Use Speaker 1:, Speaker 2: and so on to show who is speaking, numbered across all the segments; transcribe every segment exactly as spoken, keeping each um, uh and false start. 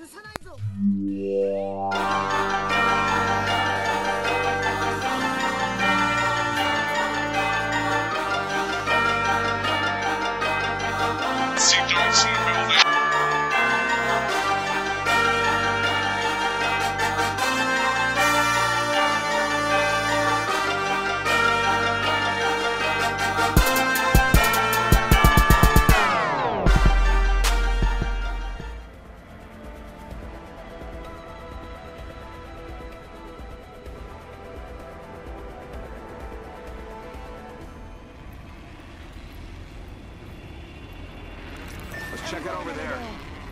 Speaker 1: Check it over there.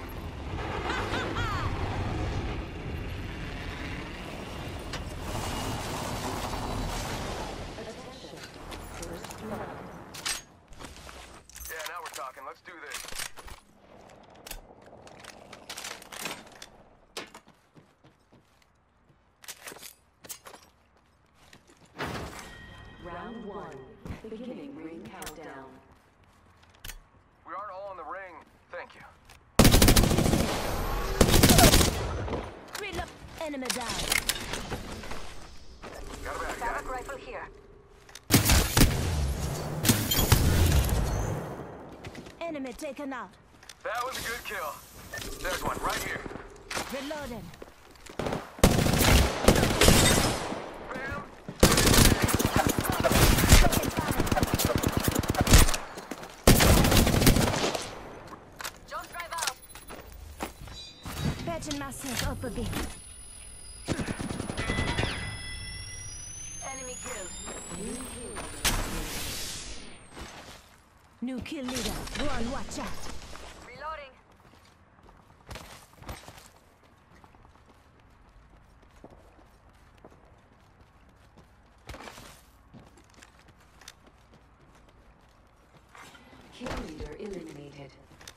Speaker 1: Yeah, now we're talking. Let's do this.
Speaker 2: Round one. Beginning ring countdown.
Speaker 1: We aren't all in the ring. Thank you.
Speaker 3: Riddle up, enemy down.
Speaker 1: Got a bad guy.
Speaker 2: Fabric rifle here.
Speaker 3: Enemy taken out.
Speaker 1: That was a good kill. There's one right here.
Speaker 3: Reloading.
Speaker 1: Bam.
Speaker 2: Don't drive out.
Speaker 3: Patching myself up a bit.
Speaker 2: Enemy killed.
Speaker 3: New kill leader. Run, watch out.
Speaker 2: Reloading. Kill leader eliminated.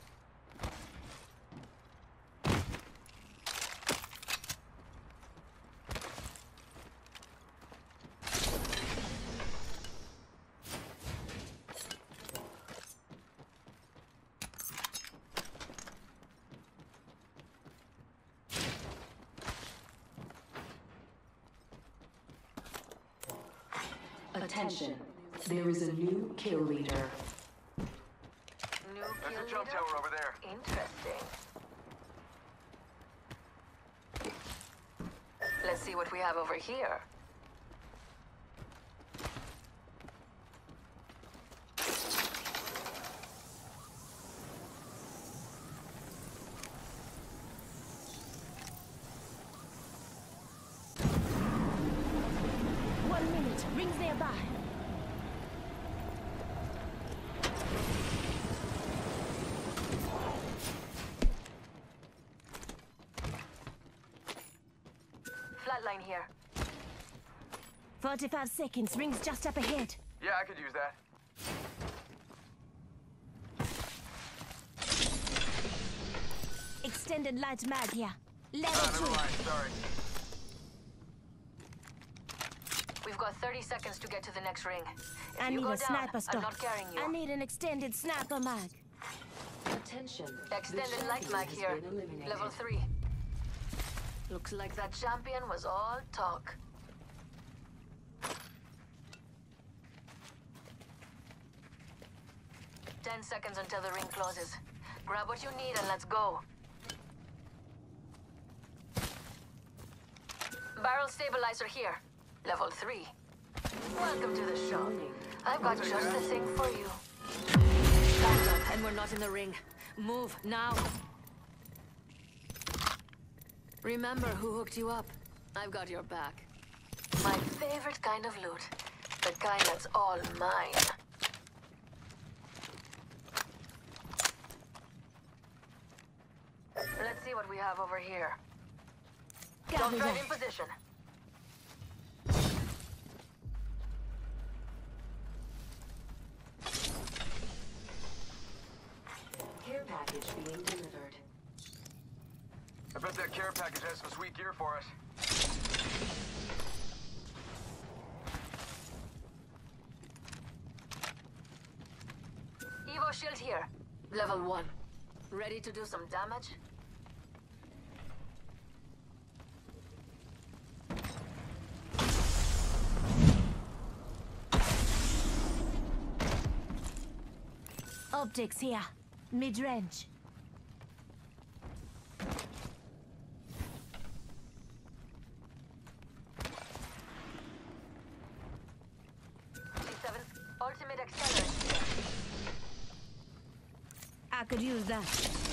Speaker 2: Attention, there is a new kill leader. New
Speaker 1: There's
Speaker 2: kill
Speaker 1: a jump
Speaker 2: leader?
Speaker 1: tower over there.
Speaker 2: Interesting. Let's see what we have over here.
Speaker 3: One minute. Rings nearby.
Speaker 2: Flatline here.
Speaker 3: Forty-five seconds. Rings just up ahead.
Speaker 1: Yeah, I could use that.
Speaker 3: Extended light mag here.
Speaker 1: Ah,
Speaker 3: Level
Speaker 1: never
Speaker 3: two.
Speaker 1: mind. Sorry.
Speaker 2: We've got thirty seconds to get to the next ring. If
Speaker 3: I
Speaker 2: you
Speaker 3: need
Speaker 2: go
Speaker 3: a
Speaker 2: down,
Speaker 3: sniper
Speaker 2: I'm
Speaker 3: stock.
Speaker 2: not carrying you.
Speaker 3: I need an extended sniper mag.
Speaker 2: Attention. Extended light mag here. Level three. Looks like that champion was all talk. Ten seconds until the ring closes. Grab what you need and let's go. Barrel stabilizer here. Level three. Welcome to the show. I've got just the thing for you. Back up, and we're not in the ring. Move, now. Remember who hooked you up. I've got your back. My favorite kind of loot. The kind that's all mine. Let's see what we have over here.
Speaker 3: Got
Speaker 2: Don't
Speaker 3: me
Speaker 2: drive
Speaker 3: right.
Speaker 2: in position. Care package being delivered.
Speaker 1: I bet that care package has some sweet gear for us.
Speaker 2: Evo shield here. Level one. Ready to do some damage?
Speaker 3: Optics here. Mid-range.
Speaker 2: seven, ultimate accelerant.
Speaker 3: I could use that.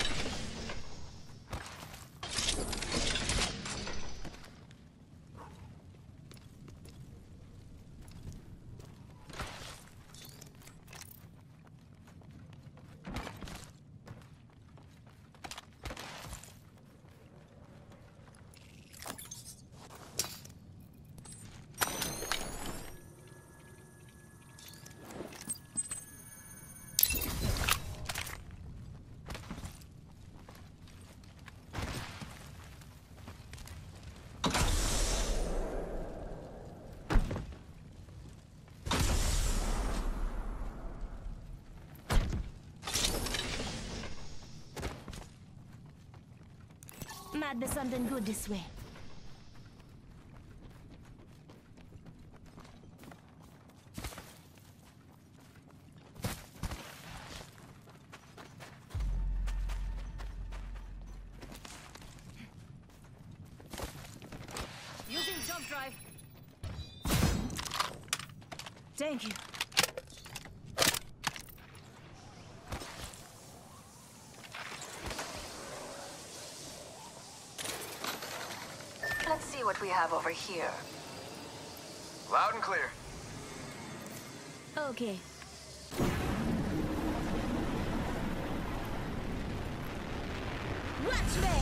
Speaker 3: Might be something good this way.
Speaker 2: Using jump drive.
Speaker 3: Thank you.
Speaker 2: Let's see what we have over here.
Speaker 1: Loud and clear.
Speaker 3: Okay. Watch me!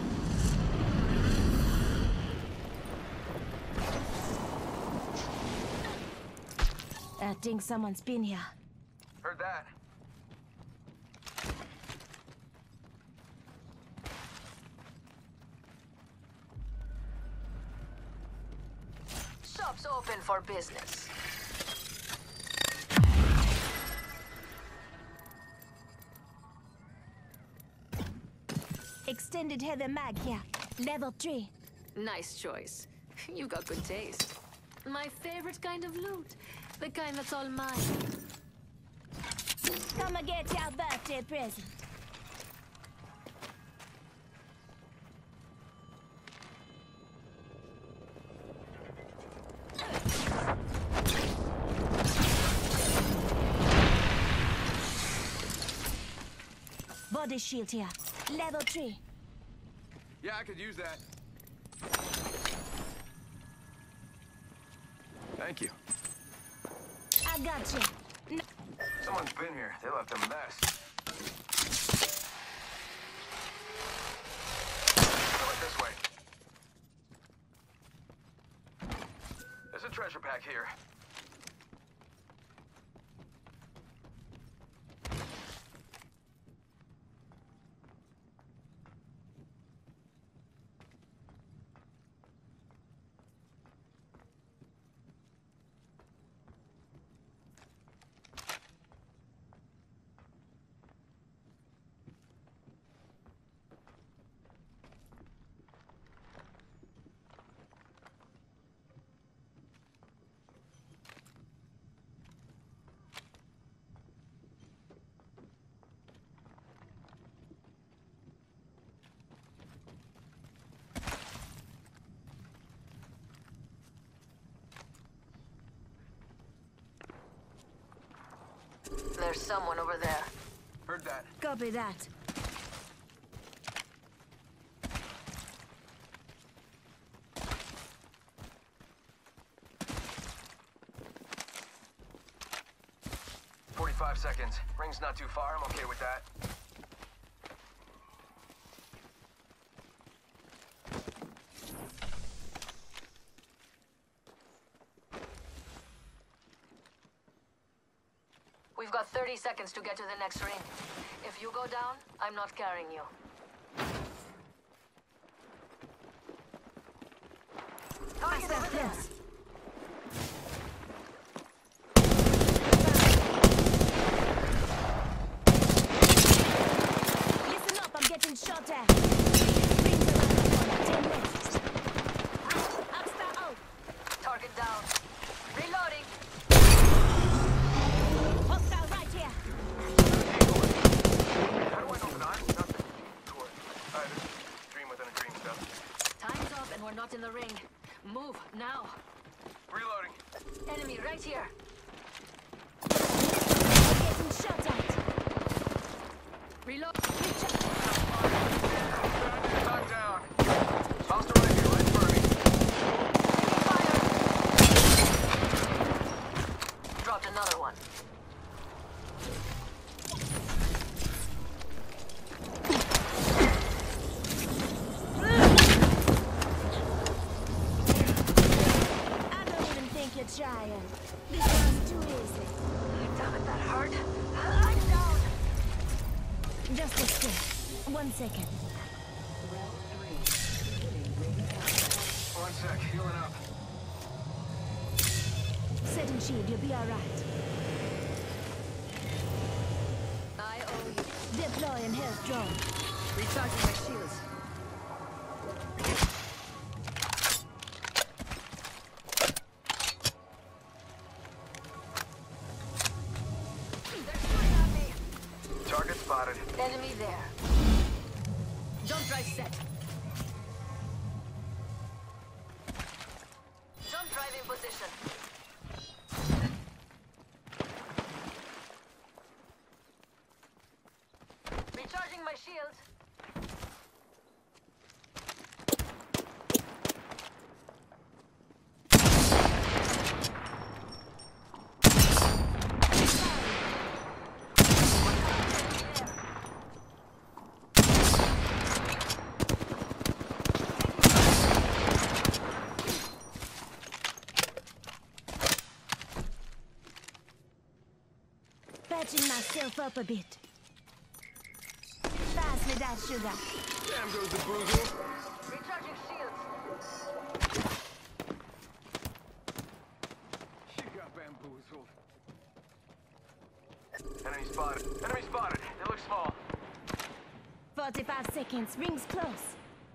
Speaker 3: I think someone's been here.
Speaker 1: Heard that.
Speaker 2: Shop's open for business.
Speaker 3: Extended heavy mag here. Level three.
Speaker 2: Nice choice. You've got good taste. My favorite kind of loot. The kind that's all mine.
Speaker 3: Come and get your birthday present. Body shield here. Level three.
Speaker 1: Yeah, I could use that. Thank you.
Speaker 3: I got you.
Speaker 1: Someone's been here. They left a mess. Go it this way. There's a treasure pack here.
Speaker 2: There's someone over there.
Speaker 1: Heard that.
Speaker 3: Copy that.
Speaker 1: Forty-five seconds. Ring's not too far. I'm okay with that.
Speaker 2: We've got thirty seconds to get to the next ring. If you go down, I'm not carrying you.
Speaker 3: Pass that close. Listen up, I'm getting shot at. Rings around the corner. Ten minutes. Upstar out.
Speaker 2: Target down. Reloading.
Speaker 3: Hostile right here.
Speaker 2: and we're not in the ring. Move, now.
Speaker 1: Reloading.
Speaker 2: Enemy right here.
Speaker 3: Getting shot at.
Speaker 2: Reload.
Speaker 1: Knocked down. Hostile right here, right for me.
Speaker 2: Fire! Dropped another one.
Speaker 3: Trying. This one's too easy.
Speaker 2: Damn it, that hurt. I'm down.
Speaker 3: Just a sec. One second.
Speaker 1: One sec, healing up.
Speaker 3: Setting shield, you'll be alright.
Speaker 2: I owe you.
Speaker 3: Deploying health drone.
Speaker 2: Recharging my shields.
Speaker 1: Target spotted.
Speaker 2: Enemy there. Jump drive set. Jump drive in position. Recharging my shield.
Speaker 3: Patching myself up a bit. Pass me that sugar.
Speaker 1: Damn goes the boozle.
Speaker 2: Recharging shields.
Speaker 1: She got bamboozled. Enemy spotted. Enemy spotted. They look small.
Speaker 3: forty-five seconds. Rings close.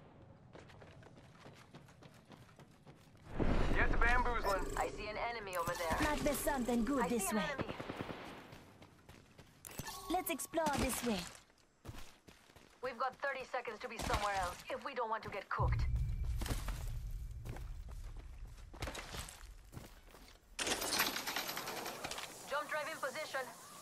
Speaker 1: Get the bamboozling.
Speaker 2: I see an enemy over there.
Speaker 3: Might be something good
Speaker 2: I
Speaker 3: this
Speaker 2: see an
Speaker 3: way.
Speaker 2: enemy.
Speaker 3: Let's explore this way.
Speaker 2: We've got thirty seconds to be somewhere else if we don't want to get cooked. Jump drive in position.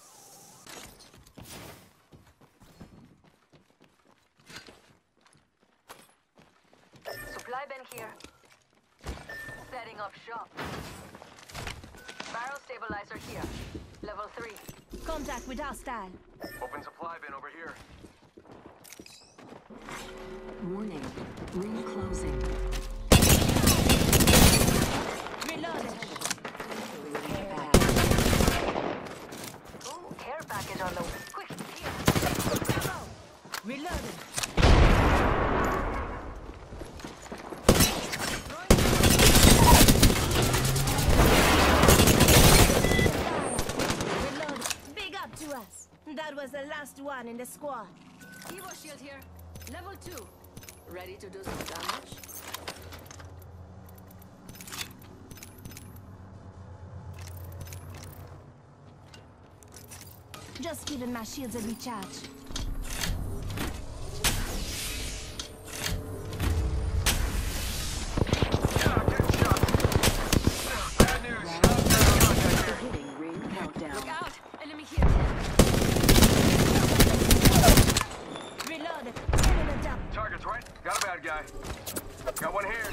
Speaker 2: Supply bin here. Setting up shop. Barrel stabilizer here. Level three.
Speaker 3: Contact with hostile.
Speaker 1: Open supply bin over here.
Speaker 4: Warning. Ring closing.
Speaker 3: Reloaded.
Speaker 2: Ooh, care package on the way. Quick, here.
Speaker 3: Reloaded. Reload. Big up to us. That was the last one in the squad.
Speaker 2: Evo shield here. Level two. Ready to do some damage?
Speaker 3: Just giving my shields a recharge.
Speaker 1: Yeah, getting shot. Bad news. Contact here.
Speaker 4: Hitting ring countdown.
Speaker 2: Look out! Enemy here.
Speaker 3: Reloaded. Enemy down.
Speaker 1: Target's right. Got a bad guy. Got one here.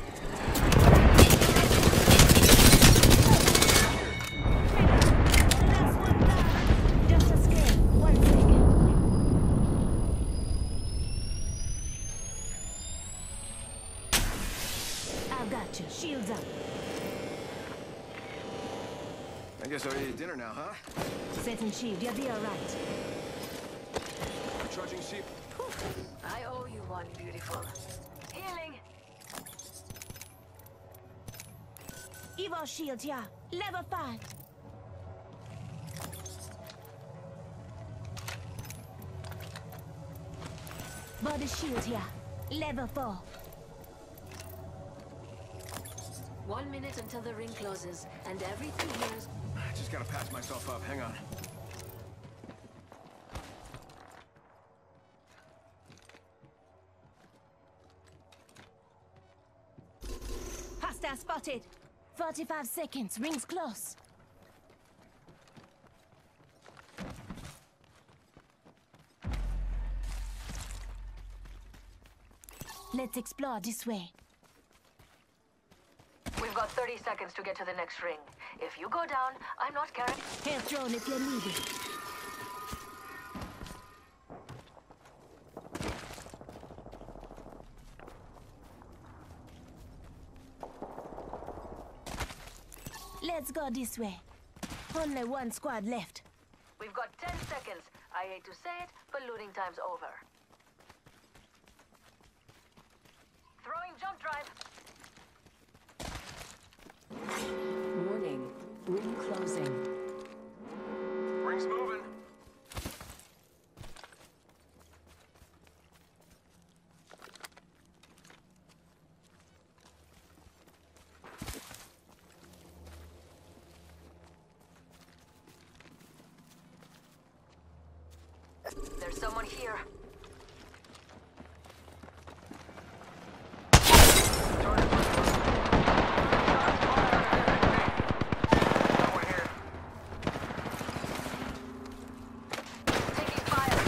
Speaker 3: Last one down. Just a scare. One second. I've got you. Shields up.
Speaker 1: I guess I'll eat dinner now, huh?
Speaker 3: Setting shield. You'll be alright.
Speaker 1: Recharging sheep.
Speaker 2: I owe you one, beautiful. Healing.
Speaker 3: Evo shield here. Level five. Body shield here. Level four.
Speaker 2: One minute until the ring closes, and everything here is...
Speaker 1: I just gotta patch myself up. Hang on.
Speaker 3: Hostile spotted. forty-five seconds. Rings close. Let's explore this way.
Speaker 2: We've got thirty seconds to get to the next ring. If you go down, I'm not carrying.
Speaker 3: Health drone if you need it. Let's go this way. Only one squad left.
Speaker 2: We've got ten seconds. I hate to say it, but looting time's over. Throwing jump drive.
Speaker 4: Warning. Ring closing.
Speaker 1: Ring's moving.
Speaker 2: There's someone here.
Speaker 1: Someone here.
Speaker 2: Taking fire.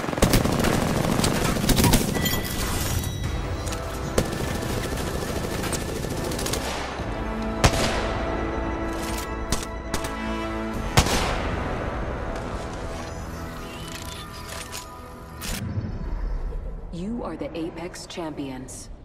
Speaker 4: You are the Apex Champions.